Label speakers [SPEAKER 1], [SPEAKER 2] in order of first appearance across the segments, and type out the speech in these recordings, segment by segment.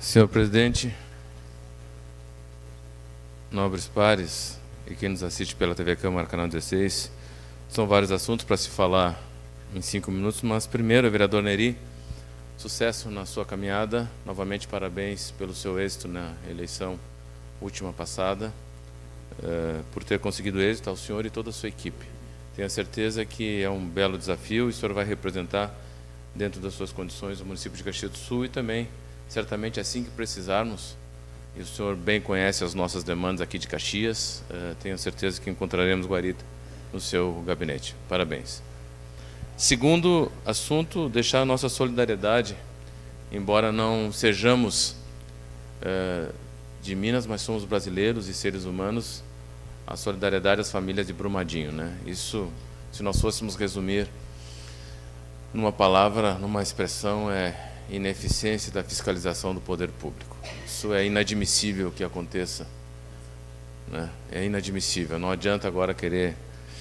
[SPEAKER 1] Senhor presidente, nobres pares e quem nos assiste pela TV Câmara, canal 16, são vários assuntos para se falar em 5 minutos, mas primeiro, vereador Neri, sucesso na sua caminhada, novamente parabéns pelo seu êxito na eleição última passada, por ter conseguido êxito ao senhor e toda a sua equipe. Tenho a certeza que é um belo desafio e o senhor vai representar, dentro das suas condições, o município de Caxias do Sul e também, certamente, assim que precisarmos, e o senhor bem conhece as nossas demandas aqui de Caxias, tenho certeza que encontraremos guarita no seu gabinete. Parabéns. Segundo assunto, deixar a nossa solidariedade, embora não sejamos de Minas, mas somos brasileiros e seres humanos, a solidariedade às famílias de Brumadinho, né? Isso, se nós fôssemos resumir numa palavra, numa expressão, é ineficiência da fiscalização do poder público. Isso é inadmissível que aconteça, né? É inadmissível. Não adianta agora querer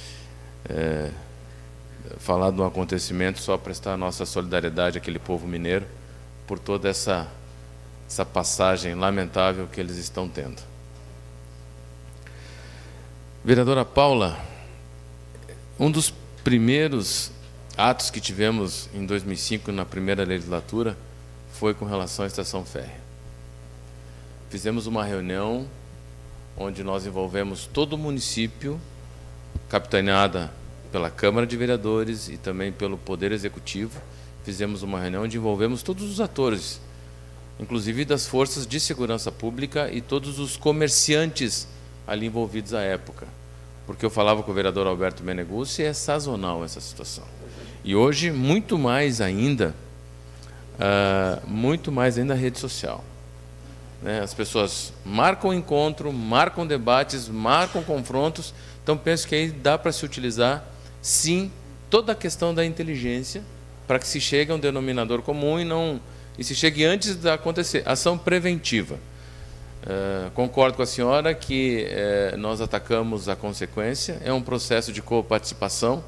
[SPEAKER 1] falar de um acontecimento, só prestar a nossa solidariedade àquele povo mineiro por toda essa passagem lamentável que eles estão tendo. Vereadora Paula, um dos primeiros atos que tivemos em 2005, na primeira legislatura, foi com relação à estação férrea. Fizemos uma reunião onde nós envolvemos todo o município, capitaneada pela Câmara de Vereadores e também pelo Poder Executivo. Fizemos uma reunião onde envolvemos todos os atores, inclusive das forças de segurança pública e todos os comerciantes ali envolvidos à época. Porque eu falava com o vereador Alberto Meneguzzi, é sazonal essa situação. E hoje, muito mais ainda a rede social, né? As pessoas marcam encontro, marcam debates, marcam confrontos. Então, penso que aí dá para se utilizar, sim, toda a questão da inteligência para que se chegue a um denominador comum e se chegue antes de acontecer. Ação preventiva. Concordo com a senhora que nós atacamos a consequência. É um processo de coparticipação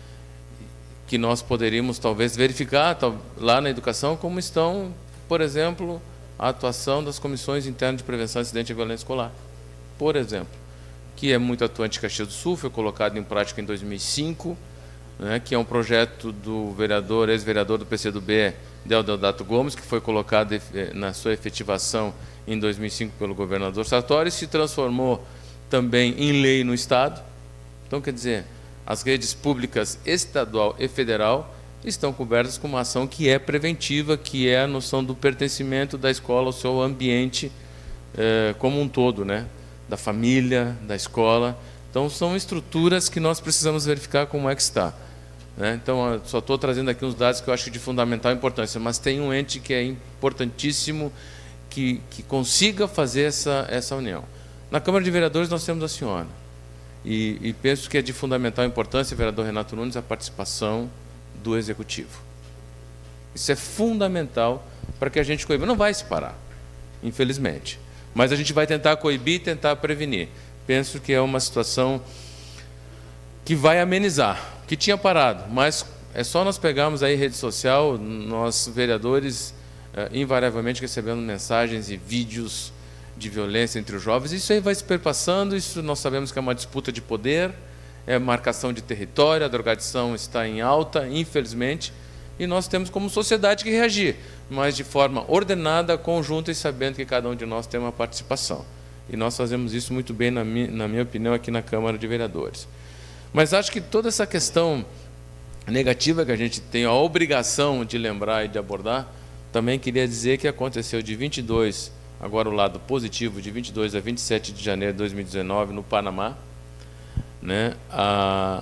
[SPEAKER 1] que nós poderíamos talvez verificar lá na educação como estão, por exemplo, a atuação das comissões internas de prevenção de acidente e violência escolar, por exemplo, que é muito atuante em Caxias do Sul, foi colocado em prática em 2005, né, que é um projeto do ex-vereador do PCdoB, Deodato Gomes, que foi colocado na sua efetivação em 2005 pelo governador Sartori, se transformou também em lei no Estado. Então, quer dizer, as redes públicas estadual e federal estão cobertas com uma ação que é preventiva, que é a noção do pertencimento da escola ao seu ambiente como um todo, né? Da família, da escola. Então, são estruturas que nós precisamos verificar como é que está, né? Então, eu só estou trazendo aqui uns dados que eu acho de fundamental importância, mas tem um ente que é importantíssimo que consiga fazer essa união. Na Câmara de Vereadores nós temos a senhora. E penso que é de fundamental importância, vereador Renato Nunes, a participação do Executivo. Isso é fundamental para que a gente coiba. Não vai se parar, infelizmente, mas a gente vai tentar coibir e tentar prevenir. Penso que é uma situação que vai amenizar, que tinha parado, mas é só nós pegarmos aí rede social, nós vereadores invariavelmente recebendo mensagens e vídeos de violência entre os jovens. Isso aí vai se perpassando, isso nós sabemos que é uma disputa de poder, é marcação de território, a drogadição está em alta, infelizmente, e nós temos como sociedade que reagir, mas de forma ordenada, conjunta e sabendo que cada um de nós tem uma participação. E nós fazemos isso muito bem, na minha opinião, aqui na Câmara de Vereadores. Mas acho que toda essa questão negativa que a gente tem a obrigação de lembrar e de abordar, também queria dizer que aconteceu de 22, agora o lado positivo, de 22 a 27 de janeiro de 2019, no Panamá, né, a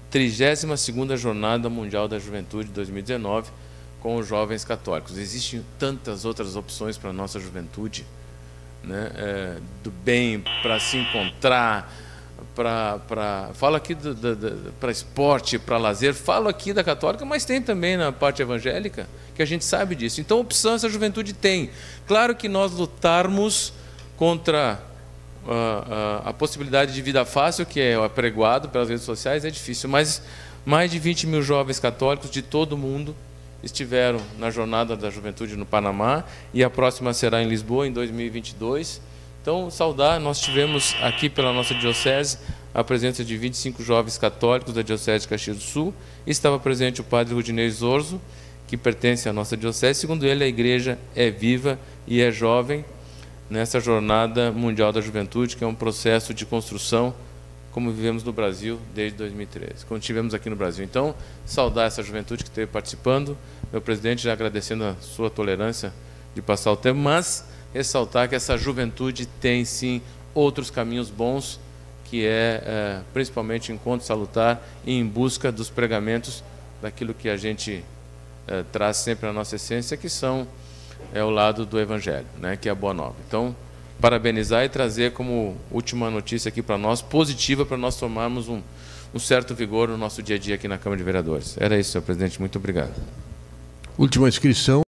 [SPEAKER 1] 32ª Jornada Mundial da Juventude de 2019, com os jovens católicos. Existem tantas outras opções para a nossa juventude, né, do bem, para se encontrar, falo aqui para esporte, para lazer, falo aqui da católica, mas tem também na parte evangélica, que a gente sabe disso. Então, opção essa juventude tem. Claro que nós lutarmos contra a possibilidade de vida fácil, que é apregoado pelas redes sociais, é difícil, mas mais de 20 mil jovens católicos de todo o mundo estiveram na Jornada da Juventude no Panamá, e a próxima será em Lisboa, em 2022. Então, saudar, nós tivemos aqui pela nossa diocese a presença de 25 jovens católicos da Diocese de Caxias do Sul. Estava presente o padre Rudinei Zorzo, que pertence à nossa diocese. Segundo ele, a igreja é viva e é jovem nessa Jornada Mundial da Juventude, que é um processo de construção, como vivemos no Brasil desde 2013, como tivemos aqui no Brasil. Então, saudar essa juventude que esteve participando. Meu presidente, já agradecendo a sua tolerância de passar o tempo, mas ressaltar que essa juventude tem, sim, outros caminhos bons, que é principalmente encontro salutar e em busca dos pregamentos daquilo que a gente traz sempre na nossa essência, que são o lado do Evangelho, né, que é a Boa Nova. Então, parabenizar e trazer como última notícia aqui para nós, positiva, para nós tomarmos um certo vigor no nosso dia a dia aqui na Câmara de Vereadores. Era isso, senhor presidente. Muito obrigado.
[SPEAKER 2] Última inscrição.